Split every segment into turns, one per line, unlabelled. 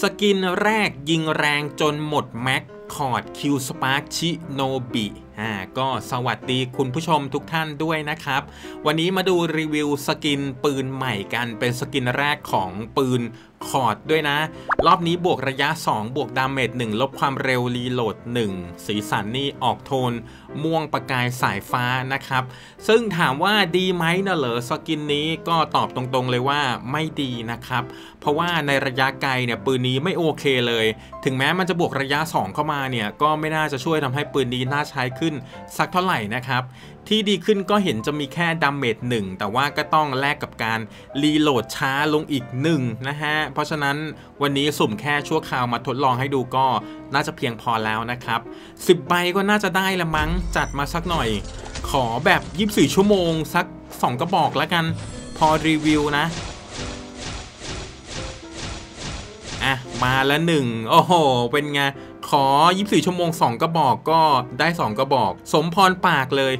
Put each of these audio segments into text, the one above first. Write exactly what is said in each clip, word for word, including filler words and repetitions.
กินแรกยิงแรงจนหมดแม็กคอร์ดคิวสปาร์คชิโนบิอ่าก็สวัสดีคุณผู้ชมทุกท่านด้วยนะครับวันนี้มาดูรีวิวสกินปืนใหม่กันเป็นสกินแรกของปืนคอร์ดด้วยนะรอบนี้บวกระยะสองบวกดาเมจหนึ่งลบความเร็วรีโหลดหนึ่งสีสันนี่ออกโทนม่วงประกายสายฟ้านะครับซึ่งถามว่าดีไหมนะเหรอสกินนี้ก็ตอบตรงๆเลยว่าไม่ดีนะครับเพราะว่าในระยะไกลเนี่ยปืนนี้ไม่โอเคเลยถึงแม้มันจะบวกระยะสองเข้ามาเนี่ยก็ไม่น่าจะช่วยทำให้ปืนนี้น่าใช้ขึ้นสักเท่าไหร่นะครับที่ดีขึ้นก็เห็นจะมีแค่ดาเมจหนึ่งแต่ว่าก็ต้องแลกกับการรีโหลดช้าลงอีกหนึ่งนะฮะเพราะฉะนั้นวันนี้สุ่มแค่ชั่วคราวมาทดลองให้ดูก็น่าจะเพียงพอแล้วนะครับสิบใบก็น่าจะได้ละมั้งจัดมาสักหน่อยขอแบบยี่สิบสี่ชั่วโมงสักสองกระบอกแล้วกันพอรีวิวนะอ่ะมาแล้วหนึ่งโอ้โหเป็นไงขอยี่สิบสี่ชั่วโมงสองกระบอกก็ได้สองกระบอกสมพรปากเลย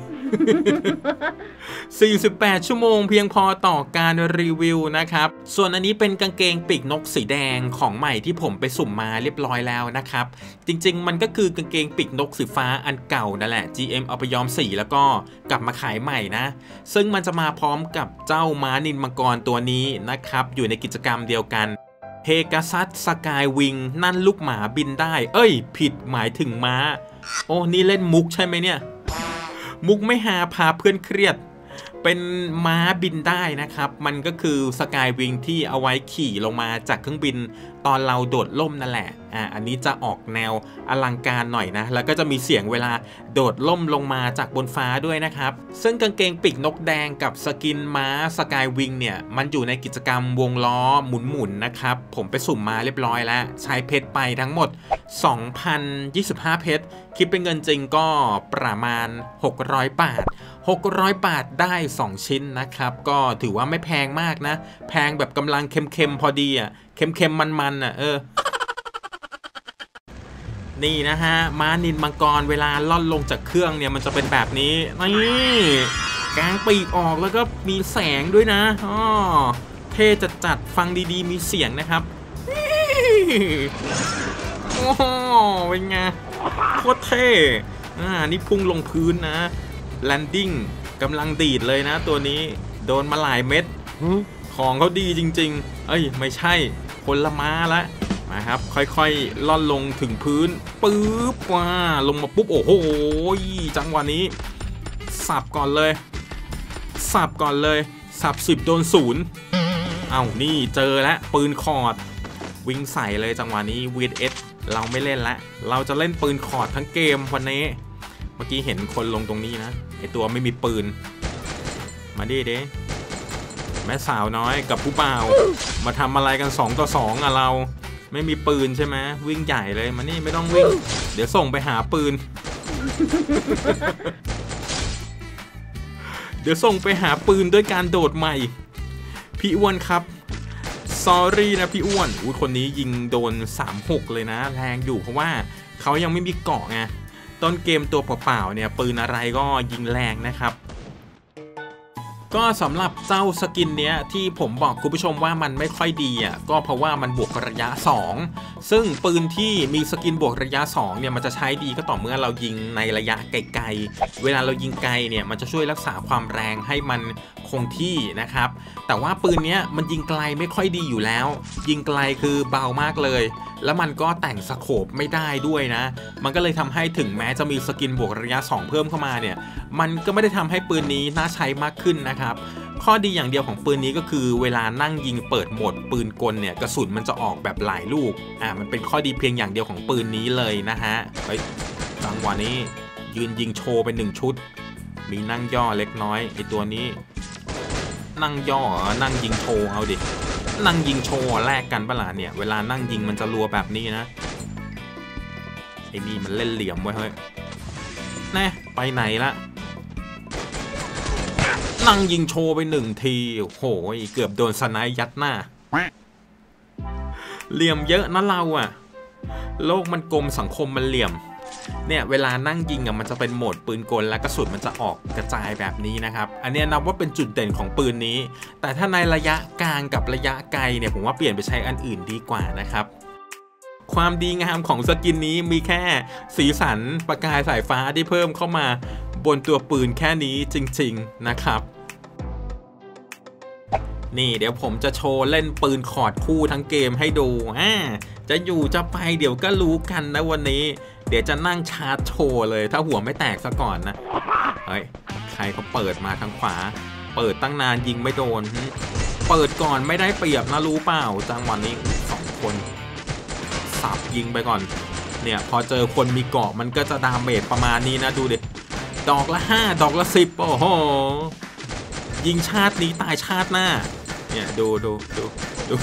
สี่สิบแปดชั่วโมงเพียงพอต่อการรีวิวนะครับส่วนอันนี้เป็นกางเกงปีกนกสีแดงของใหม่ที่ผมไปสุ่มมาเรียบร้อยแล้วนะครับจริงๆมันก็คือกางเกงปีกนกสีฟ้าอันเก่านั่นแหละ จี เอ็ม เอาไปย้อมสีแล้วก็กลับมาขายใหม่นะซึ่งมันจะมาพร้อมกับเจ้าม้านินมังกรตัวนี้นะครับอยู่ในกิจกรรมเดียวกันเพกาซัสสกายวิงนั่นลูกหมาบินได้เอ้ยผิดหมายถึงม้าโอ้นี่เล่นมุกใช่ไหมเนี่ยมุกไม่หาพาเพื่อนเครียดเป็นม้าบินได้นะครับมันก็คือสกายวิงที่เอาไว้ขี่ลงมาจากเครื่องบินตอนเราโดดล่มนั่นแหละอ่าอันนี้จะออกแนวอลังการหน่อยนะแล้วก็จะมีเสียงเวลาโดดล่มลงมาจากบนฟ้าด้วยนะครับซึ่งกางเกงปีกนกแดงกับสกินม้าสกายวิงเนี่ยมันอยู่ในกิจกรรมวงล้อหมุนๆนะครับผมไปสุ่มมาเรียบร้อยแล้วใช้เพชรไปทั้งหมด สองพันยี่สิบห้า เพชรคิดเป็นเงินจริงก็ประมาณหกร้อยบาทหกร้อยบาทได้สองชิ้นนะครับก็ถือว่าไม่แพงมากนะแพงแบบกำลังเค็มๆพอดีอ่ะเค็มๆมันๆอ่ะเออ นี่นะฮะม้านินมังกรเวลาล่อนลงจากเครื่องเนี่ยมันจะเป็นแบบนี้นี่กางปีกออกแล้วก็มีแสงด้วยนะอ๋อเท่จัดๆฟังดีๆมีเสียงนะครับโอ้โหเป็นไงโคตรเท่อ่านี่พุ่งลงพื้นนะแลนดิ้งกำลังดีดเลยนะตัวนี้โดนมาหลายเม็ดของเขาดีจริงๆเอ้ยไม่ใช่คนละม้าละมาครับค่อยๆล่อนลงถึงพื้นปึ๊บว้าลงมาปุ๊บโอ้โหจังหวะนี้สับก่อนเลยสับก่อนเลยสับสิบโดนศูนย์เอ้านี่เจอแล้วปืนคอร์ดวิ่งใส่เลยจังหวะนี้ วี เอส เราไม่เล่นละเราจะเล่นปืนคอร์ดทั้งเกมวันนี้เมื่อกี้เห็นคนลงตรงนี้นะไอตัวไม่มีปืนมาดิเด้แม่สาวน้อยกับผู้บ่าวมาทำอะไรกันสองต่อสองอะเราไม่มีปืนใช่ไหมวิ่งใหญ่เลยมานี่ไม่ต้องวิ่งเดี๋ยวส่งไปหาปืน เดี๋ยวส่งไปหาปืนด้วยการโดดใหม่พี่อ้วนครับซอรี่นะพี่อ้วนอุ้ยคนนี้ยิงโดนสามหกเลยนะแรงอยู่เพราะว่าเขายังไม่มีเกาะไงต้นเกมตัวเปล่าๆเนี่ยปืนอะไรก็ยิงแรงนะครับก็สำหรับเจ้าสกินเนี้ยที่ผมบอกคุณผู้ชมว่ามันไม่ค่อยดีอ่ะก็เพราะว่ามันบวกระยะสองซึ่งปืนที่มีสกินบวกระยะสองเนี่ยมันจะใช้ดีก็ต่อเมื่อเรายิงในระยะไกลๆเวลาเรายิงไกลเนี่ยมันจะช่วยรักษาความแรงให้มันคงที่นะครับแต่ว่าปืนเนี้ยมันยิงไกลไม่ค่อยดีอยู่แล้วยิงไกลคือเบามากเลยแล้วมันก็แต่งสโคปไม่ได้ด้วยนะมันก็เลยทำให้ถึงแม้จะมีสกินบวกระยะสองเพิ่มเข้ามาเนี่ยมันก็ไม่ได้ทำให้ปืนนี้น่าใช้มากขึ้นนะครับข้อดีอย่างเดียวของปืนนี้ก็คือเวลานั่งยิงเปิดโหมดปืนกลเนี่ยกระสุนมันจะออกแบบหลายลูกอ่ามันเป็นข้อดีเพียงอย่างเดียวของปืนนี้เลยนะฮะเฮ้ยจังหวะนี้ยืนยิงโชว์เป็นหนึ่งชุดมีนั่งย่อเล็กน้อยไอตัวนี้นั่งย่อนั่งยิงโชว์เอาดินั่งยิงโชว์แลกกันปะล่ะเนี่ยเวลานั่งยิงมันจะรัวแบบนี้นะไอ้นี่มันเล่นเหลี่ยมไว้เฮ้ยแน่ไปไหนละนั่งยิงโชว์ไปหนึ่งทีโอ้โหเกือบโดนสไนป์ยัดหน้าเหลี่ยมเยอะนะเราอะโลกมันกลมสังคมมันเหลี่ยมเนี่ยเวลานั่งยิงอะมันจะเป็นโหมดปืนกลและกระสุนมันจะออกกระจายแบบนี้นะครับอันนี้นับว่าเป็นจุดเด่นของปืนนี้แต่ถ้าในระยะกลางกับระยะไกลเนี่ยผมว่าเปลี่ยนไปใช้อันอื่นดีกว่านะครับความดีงามของสกินนี้มีแค่สีสันประกายสายฟ้าที่เพิ่มเข้ามาบนตัวปืนแค่นี้จริงๆนะครับนี่เดี๋ยวผมจะโชว์เล่นปืนขอดคู่ทั้งเกมให้ดูอ่าจะอยู่จะไปเดี๋ยวก็รู้กันนะวันนี้เดี๋ยวจะนั่งชาร์จโชว์เลยถ้าหัวไม่แตกซะก่อนนะเฮ้ยใครเขาเปิดมาทางขวาเปิดตั้งนานยิงไม่โดนเปิดก่อนไม่ได้เปรียบนะรู้เปล่าจังหวะนี้สองคนสับยิงไปก่อนเนี่ยพอเจอคนมีเกาะมันก็จะดาเมจประมาณนี้นะดูดิดอกละห้าดอกละสิบโอ้โหยิงชาตินี้ตายชาติหน้าเนี่ยดูดูดูดู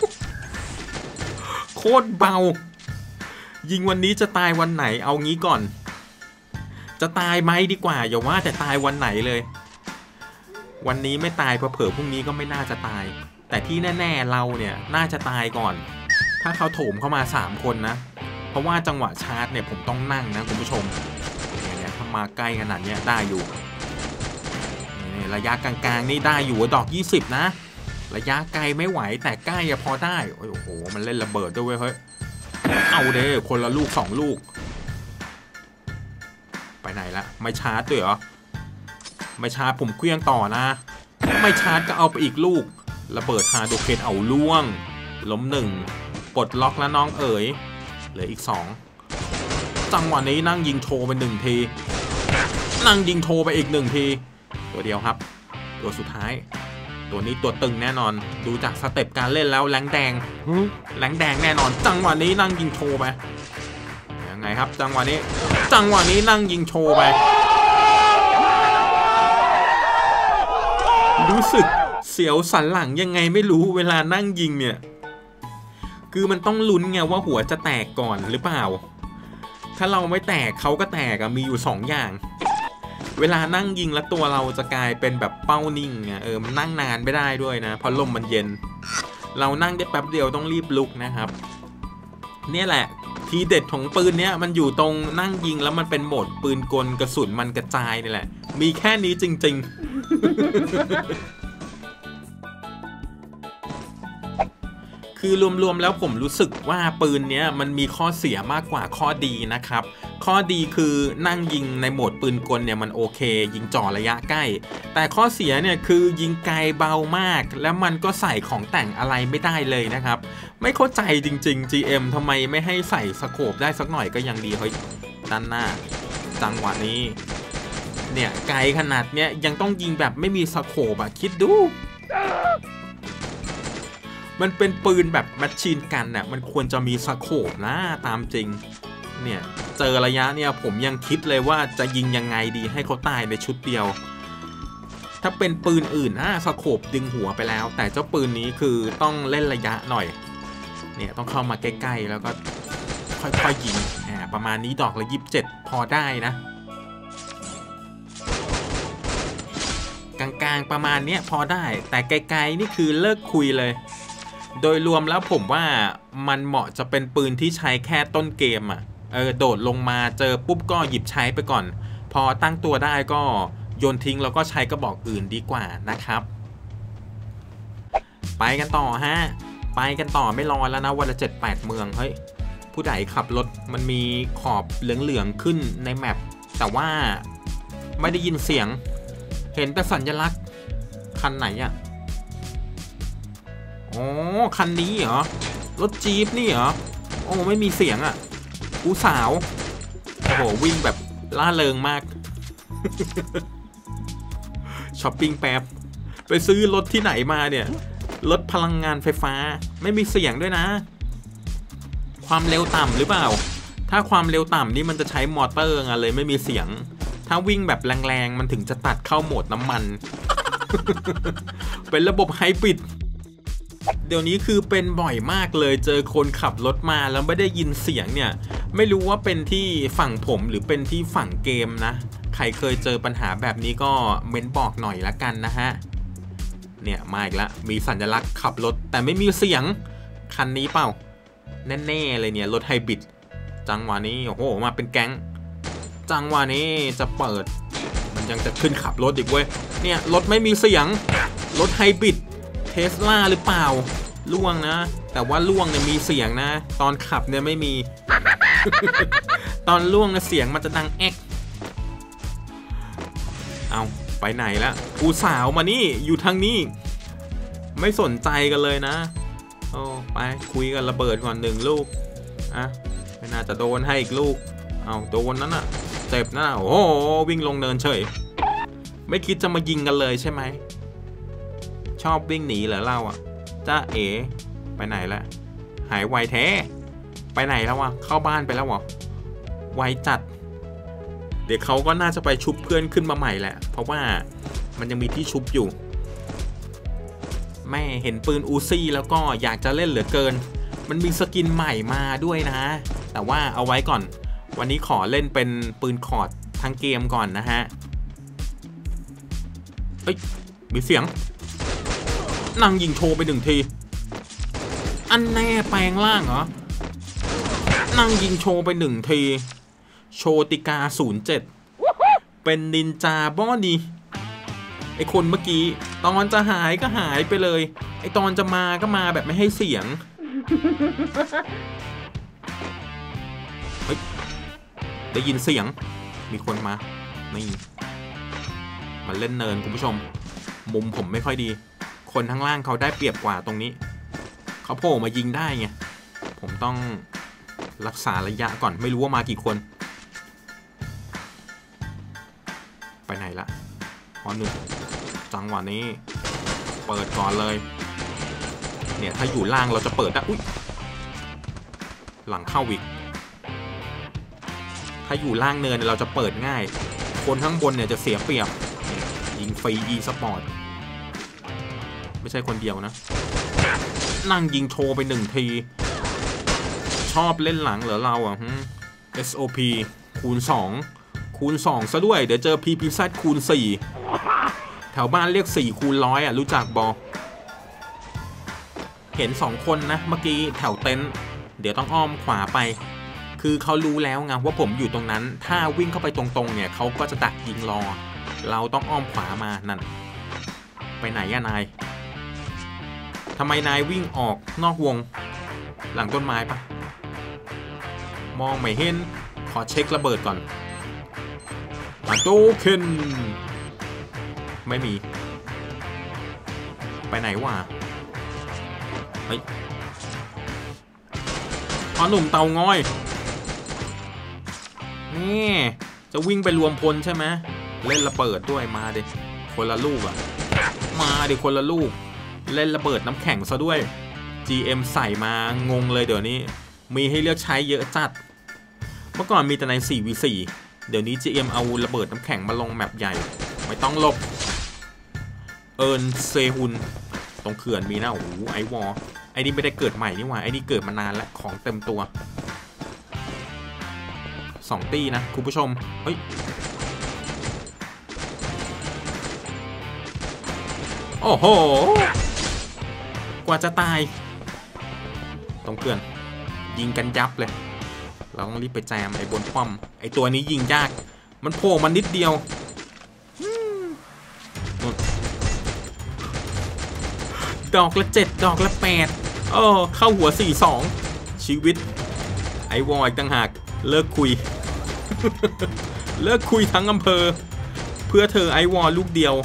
โคตรเบายิงวันนี้จะตายวันไหนเอางี้ก่อนจะตายไหมดีกว่าอย่าว่าแต่ตายวันไหนเลยวันนี้ไม่ตายเผลอๆพรุ่งนี้ก็ไม่น่าจะตายแต่ที่แน่ๆเราเนี่ยน่าจะตายก่อนถ้าเขาโถมเข้ามาสามคนนะเพราะว่าจังหวะชาร์จเนี่ยผมต้องนั่งนะคุณผู้ชมเนี่ยถ้ามาใกล้ขนาดนี้ได้อยู่ระยะกลางๆนี่ได้อยู่ดอกยี่สิบนะระยะไกลไม่ไหวแต่ใกล้พอได้โอ้โหมันเล่นระเบิดด้วยเฮ้ยเอาเด้คนละลูกสองลูกไปไหนละไม่ชาร์จด้วยเหรอไม่ชาร์จผมเคลื่องต่อนะไม่ชาร์จก็เอาไปอีกลูกระเบิดฮาโดเคนเอาล่วงล้มหนึ่งปลดล็อกแล้วน้องเอ๋ยเหลืออีกสองจังหวะนี้นั่งยิงโชว์ไปหนึ่งทีนั่งยิงโชว์ไปอีกหนึ่งทีตัวเดียวครับตัวสุดท้ายตัวนี้ตัวตึงแน่นอนดูจากสเต็ปการเล่นแล้วแรงแดงแรงแดงแน่นอนจังหวะนี้นั่งยิงโชว์ไปยังไงครับจังหวะนี้จังหวะนี้นั่งยิงโชว์ไปรู้สึกเสียวสันหลังยังไงไม่รู้เวลานั่งยิงเนี่ยคือมันต้องลุ้นไงว่าหัวจะแตกก่อนหรือเปล่าถ้าเราไม่แตกเขาก็แตกมีอยู่สองอย่างเวลานั่งยิงแล้วตัวเราจะกลายเป็นแบบเป้านิ่งอ่ะเออมันนั่งนานไม่ได้ด้วยนะเพราะลมมันเย็นเรานั่งได้แป๊บเดียวต้องรีบลุกนะครับเนี่ยแหละทีเด็ดของปืนเนี้ยมันอยู่ตรงนั่งยิงแล้วมันเป็นโหมดปืนกลกระสุนมันกระจายนี่แหละมีแค่นี้จริงๆคือรวมๆแล้วผมรู้สึกว่าปืนเนี้ยมันมีข้อเสียมากกว่าข้อดีนะครับข้อดีคือนั่งยิงในโหมดปืนกลเนี่ยมันโอเคยิงจ่อระยะใกล้แต่ข้อเสียเนี่ยคือยิงไกลเบามากแล้วมันก็ใส่ของแต่งอะไรไม่ได้เลยนะครับไม่เข้าใจจริงๆ จี เอ็ม ทำไมไม่ให้ใส่สโคปได้สักหน่อยก็ยังดีเฮ้ยด้านหน้าจังหวะนี้เนี่ยไกลขนาดเนี้ยยังต้องยิงแบบไม่มีสโคปอะคิดดูมันเป็นปืนแบบแมชชีนกันน่ะมันควรจะมีสโคปนะตามจริงเนี่ยเจอระยะเนี่ยผมยังคิดเลยว่าจะยิงยังไงดีให้เขาตายในชุดเดียวถ้าเป็นปืนอื่นนะสโคปดึงหัวไปแล้วแต่เจ้าปืนนี้คือต้องเล่นระยะหน่อยเนี่ยต้องเข้ามาใกล้ๆแล้วก็ค่อยๆยิงอ่าประมาณนี้ดอกละยี่สิบเจ็ดพอได้นะกลางๆประมาณนี้พอได้แต่ไกลๆนี่คือเลิกคุยเลยโดยรวมแล้วผมว่ามันเหมาะจะเป็นปืนที่ใช้แค่ต้นเกมอ่ะเออโดดลงมาเจอปุ๊บก็หยิบใช้ไปก่อนพอตั้งตัวได้ก็โยนทิ้งแล้วก็ใช้กระบอกอื่นดีกว่านะครับไปกันต่อฮะไปกันต่อไม่รอแล้วนะวันละเจ็ดแปดเมืองเฮ้ยผู้ใดขับรถมันมีขอบเหลืองๆขึ้นในแมปแต่ว่าไม่ได้ยินเสียงเห็นแต่สัญลักษณ์คันไหนอ่ะอ๋อคันนี้เหรอรถจี๊ปนี่เหรอโอ้ไม่มีเสียงอ่ะกูสาวโอ้โหวิ่งแบบล่าเริงมากช้อปปิ้งแป๊บไปซื้อรถที่ไหนมาเนี่ยรถพลังงานไฟฟ้าไม่มีเสียงด้วยนะความเร็วต่ำหรือเปล่าถ้าความเร็วต่ำนี่มันจะใช้มอเตอร์ไงเลยไม่มีเสียงถ้าวิ่งแบบแรงๆมันถึงจะตัดเข้าโหมดน้ำมัน เป็นระบบไฮบริดเดี๋ยวนี้คือเป็นบ่อยมากเลยเจอคนขับรถมาแล้วไม่ได้ยินเสียงเนี่ยไม่รู้ว่าเป็นที่ฝั่งผมหรือเป็นที่ฝั่งเกมนะใครเคยเจอปัญหาแบบนี้ก็เม้นบอกหน่อยละกันนะฮะเนี่ยมาอีกละมีสัญลักษณ์ขับรถแต่ไม่มีเสียงคันนี้เปล่าแน่ๆเลยเนี่ยรถไฮบริดจังหวะนี้โอ้โหมาเป็นแก๊งจังหวะนี้จะเปิดมันยังจะขึ้นขับรถอีกเว้ยเนี่ยรถไม่มีเสียงรถไฮบริดเทสลาหรือเปล่าล่วงนะแต่ว่าล่วงเนี่ยมีเสียงนะตอนขับเนี่ยไม่มี ตอนล่วงเนี่ยเสียงมันจะดังแอ๊กเอาไปไหนละกูสาวมานี่อยู่ทางนี้ไม่สนใจกันเลยนะโอ้ไปคุยกันระเบิดก่อนหนึ่งลูกอ่ะไม่น่าจะโดนให้อีกลูกเอาโดนนั้นอ่ะเจ็บนะโอ้โหวิ่งลงเนินเฉยไม่คิดจะมายิงกันเลยใช่ไหมชอบวิ่งหนีเหรอเราอ่ะจ้าเอ๋ไปไหนละหายไวแท้ไปไหนแล้ววะเข้าบ้านไปแล้ววะไวจัดเดี๋ยวเขาก็น่าจะไปชุบเพื่อนขึ้นมาใหม่แหละเพราะว่ามันยังมีที่ชุบอยู่แม่เห็นปืนอูซี่แล้วก็อยากจะเล่นเหลือเกินมันมีสกินใหม่มาด้วยนะแต่ว่าเอาไว้ก่อนวันนี้ขอเล่นเป็นปืนคอร์ดทั้งเกมก่อนนะฮะเฮ้ยมีเสียงนั่งยิงโชว์ไปหนึ่งทีอันแน่แปลงล่างเหรอนั่งยิงโชว์ไปหนึ่งทีโชติกาศูนย์เจ็ดเป็นนินจาบอดีไอคนเมื่อกี้ตอนจะหายก็หายไปเลยไอตอนจะมาก็มาแบบไม่ให้เสียงเฮ้ยได้ยินเสียงมีคนมานี่มาเล่นเนินคุณผู้ชมมุมผมไม่ค่อยดีคนข้างล่างเขาได้เปรียบกว่าตรงนี้เขาโผล่มายิงได้ไงผมต้องรักษาระยะก่อนไม่รู้ว่ามากี่คนไปไหนละพอหนึ่งจังหวะนี้เปิดก่อนเลยเนี่ยถ้าอยู่ล่างเราจะเปิดได้อุ๊ยหลังเข้าวิกถ้าอยู่ล่างเนินเราจะเปิดง่ายคนข้างบนเนี่ยจะเสียเปรียบยิงฟรีอีสปอร์ตไม่ใช่คนเดียวนะนั่งยิงโชว์ไปหนึ่งทีชอบเล่นหลังเหรอเราอ่ะ เอส โอ พี คูณสองคูณสองซะด้วยเดี๋ยวเจอ พี พี แซด คูณสี่แถวบ้านเรียกสี่คูณร้อยอ่ะรู้จักบอเห็นสองคนนะเมื่อกี้แถวเต็นท์เดี๋ยวต้องอ้อมขวาไปคือเขารู้แล้วไงว่าผมอยู่ตรงนั้นถ้าวิ่งเข้าไปตรงๆเนี่ยเขาก็จะดักยิงรอเราต้องอ้อมขวามานั่นไปไหนอะนายทำไมนายวิ่งออกนอกวงหลังต้นไม้ปะมองไม่เห็นขอเช็คระเบิดก่อนมาโดเคนไม่มีไปไหนวะเฮ้ยพอหนุ่มเตางอยนี่จะวิ่งไปรวมพลใช่ไหมเล่นระเบิดด้วยมาดิคนละลูกอะมาดิคนละลูกเล่นระเบิดน้ำแข็งซะด้วย จี เอ็ม ใส่มางงเลยเดี๋ยวนี้มีให้เลือกใช้เยอะจัดเมื่อก่อนมีแต่ใน สี่ วี สี่ เดี๋ยวนี้ จี เอ็ม เอาระเบิดน้ำแข็งมาลงแมปใหญ่ไม่ต้องหลบเอิร์นเซฮุนตรงเขื่อนมีนะโอ้โหไอวอลไอนี่ไม่ได้เกิดใหม่นี่หว่าไอนี่เกิดมานานแล้วของเต็มตัวสองตีนะคุณผู้ชมเฮ้ยโอ้โหกว่าจะตายตรงเขื่อนยิงกันยับเลยเราต้องรีบไปแจมไอ้บนป้อมไอ้ตัวนี้ยิงยากมันโผล่มานิดเดียวดอกละเจ็ดดอกละแปดเออเข้าหัวสี่สองชีวิตไอ้วอยต่างหากเลิกคุย เลิกคุยทั้งอำเภอเพื่อเธอไอ้วอลูกเดียว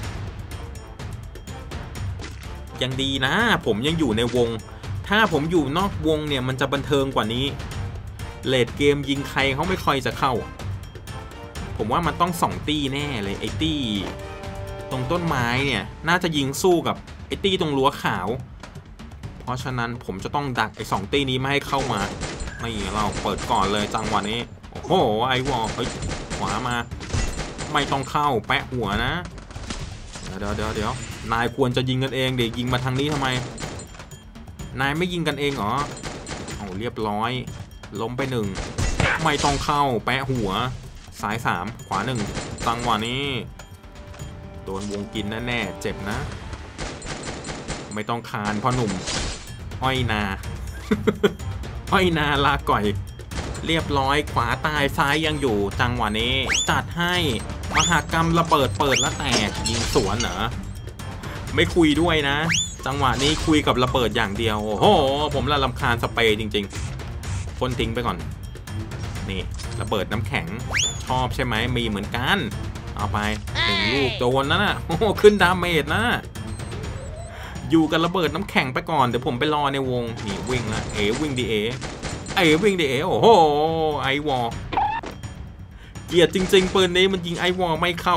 ยังดีนะผมยังอยู่ในวงถ้าผมอยู่นอกวงเนี่ยมันจะบันเทิงกว่านี้เลดเกมยิงใครเขาไม่ค่อยจะเข้าผมว่ามันต้องสองตี้แน่เลยไอ้ตี้ตรงต้นไม้เนี่ยน่าจะยิงสู้กับไอ้ตี้ตรงรั้วขาวเพราะฉะนั้นผมจะต้องดักไอ้สองตี้นี้ไม่ให้เข้ามาไม่เราเปิดก่อนเลยจังหวะนี้โอ้โหไอ้วอลเฮ้ยขวามาไม่ต้องเข้าแปะหัวนะเดี๋ยวเดี๋ยวเดี๋ยวนายควรจะยิงกันเองเดี๋ยวยิงมาทางนี้ทำไมนายไม่ยิงกันเองเหรอเอาเรียบร้อยล้มไปหนึ่งไม่ต้องเข้าแปะหัวสายสามขวาหนึ่งจังหวะนี้โดนวงกินแน่ๆเจ็บนะไม่ต้องคานพ่อหนุ่มอ้อยนา อ้อยนาลาก่อยเรียบร้อยขวาตายซ้ายยังอยู่จังหวะนี้จัดให้มหากรรมระเบิดเปิดแล้วแตกยิงสวนเหรอไม่คุยด้วยนะจังหวะนี้คุยกับระเบิดอย่างเดียวโอ้โหผมละรำคาญสเปรย์จริงๆพ่นทิ้งไปก่อนนี่ระเบิดน้ำแข็งชอบใช่ไหมมีเหมือนกันเอาไปหนึ่งลูกโดนนะน่ะโอ้ขึ้นดาเมจนะอยู่กับระเบิดน้ำแข็งไปก่อนเดี๋ยวผมไปรอในวงนี่วิ่งละเอวิ่งดีเอเอวิ่งดีเอโอ้โหไอวอลเกลียดจริงๆปืนนี้มันยิงไอวอลไม่เข้า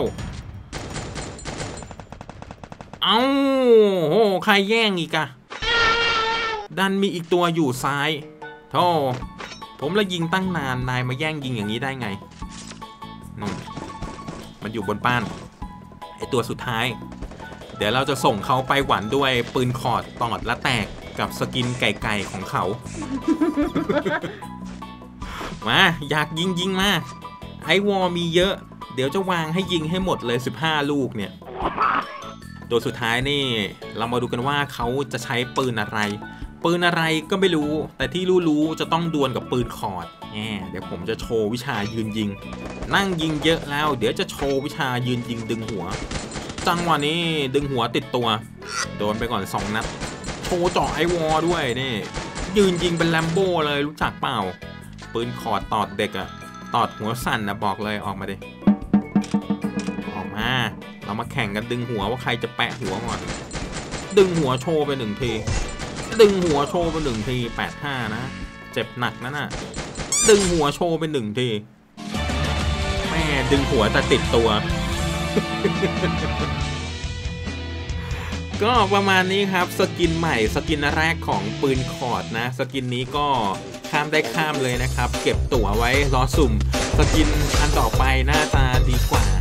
เอ้าโอ้ใครแย่งอีกอะดันมีอีกตัวอยู่ซ้ายโธ่ผมละยิงตั้งนานนายมาแย่งยิงอย่างนี้ได้ไงนู่นมันอยู่บนป้านไอตัวสุดท้ายเดี๋ยวเราจะส่งเขาไปหวานด้วยปืนคอร์ดตอดและแตกกับสกินไก่ๆของเขา มาอยากยิงยิงมาไอวอลมีเยอะเดี๋ยวจะวางให้ยิงให้หมดเลยสิบห้าลูกเนี่ยตัวสุดท้ายนี่เรามาดูกันว่าเขาจะใช้ปืนอะไรปืนอะไรก็ไม่รู้แต่ที่รู้ๆจะต้องดวลกับปืนคอร์ดแง่เดี๋ยวผมจะโชว์วิชายืนยิงนั่งยิงเยอะแล้วเดี๋ยวจะโชว์วิชายืนยิงดึงหัวจังหวะนี้ดึงหัวติดตัวโดนไปก่อนสองนัดโชว์เจาะไอวอลด้วยนี่ยืนยิงเป็นแลมโบ้เลยรู้จักเปล่าปืนคอร์ดตอดเด็กอะตอดหัวสั่นนะบอกเลยออกมาดิออกมาเรามาแข่งกันดึงหัวว่าใครจะแปะหัวก่อนดึงหัวโชว์ไปหนึ่งทีดึงหัวโชว์ไปหนึ่งทีแปดห้านะเจ็บหนักนะน่ะดึงหัวโชว์ไปหนึ่งทีแม่ดึงหัวแต่ติดตัว ก็ประมาณนี้ครับสกินใหม่สกินแรกของปืนคอร์ดนะสกินนี้ก็ข้ามได้ข้ามเลยนะครับเก็บตั๋วไว้รอสุ่มสกินอันต่อไปน่าจะดีกว่า